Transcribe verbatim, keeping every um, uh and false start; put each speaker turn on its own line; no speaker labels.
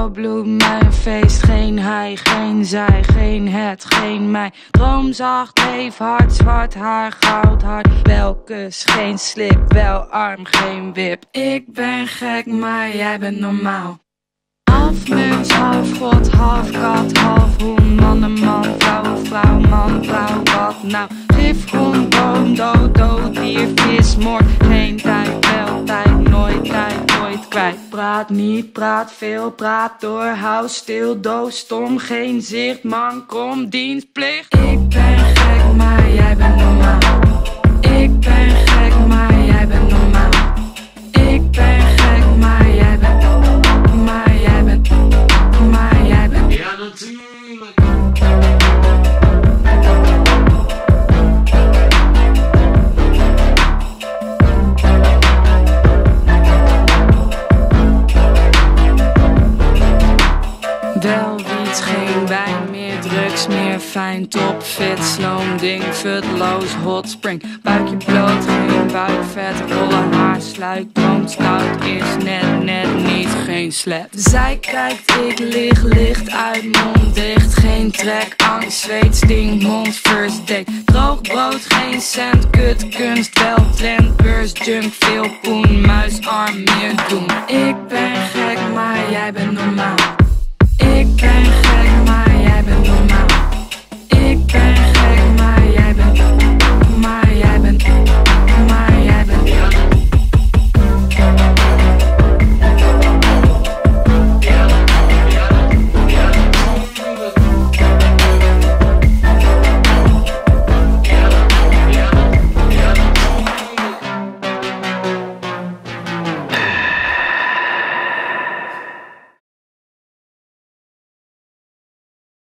Koud bloed, mijn feest, geen hij, geen zij, geen het, geen mij. Droom zacht, leef hard, zwart haar, goud hart. Welkes, geen slip, wel arm, geen wip. Ik ben gek, maar jij bent normaal. Half mens, half god, half kat, half hoen. Man en man, vrouw, vrouw, man, vrouw, wat nou? Gif, grond, boom, dood, dood, dier, vis, moord. Geen tijd, wel tijd, nooit tijd, nooit kwijt. Praat niet, praat veel, praat door, hou stil, doof, stom. Geen zicht, man, kom, dienstplicht. Ik ben gek, maar jij bent normaal. Ik ben gek, maar jij bent normaal. Ik ben gek, maar jij bent maar jij bent, maar jij bent.
Ja, natuurlijk.
Wel wiet, geen wijn meer, drugs meer, fijn, top, fit, sloom, ding, futloos, hot spring. Buikje bloot, geen buikvet, rollen haar, sluik, droomt, stout, is net, net niet, geen slet. Zij kijkt, ik lig, licht uit, mond dicht, geen trek, angst, zweet, sting, mond, first date. Droog brood, geen cent, kut, kunst, wel trend, beurs, junk, veel poen, muisarm, meer doen. Ik ben gek, maar jij bent normaal. Ik ben gek.